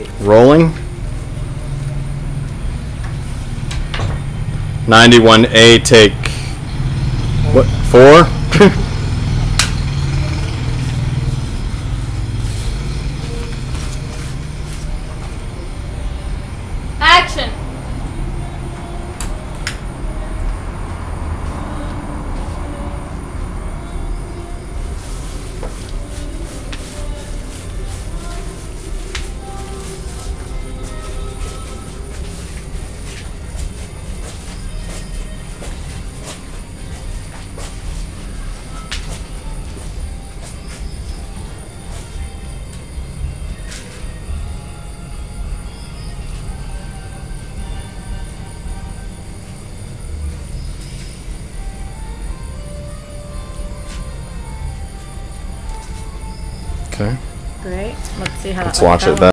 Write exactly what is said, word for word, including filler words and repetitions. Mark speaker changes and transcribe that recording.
Speaker 1: Rolling. ninety-one A, take what? Four?
Speaker 2: Action.
Speaker 1: Okay.
Speaker 3: Great. Let's see how
Speaker 1: Let's
Speaker 3: that
Speaker 1: watch
Speaker 3: works
Speaker 1: it
Speaker 3: out.
Speaker 1: then.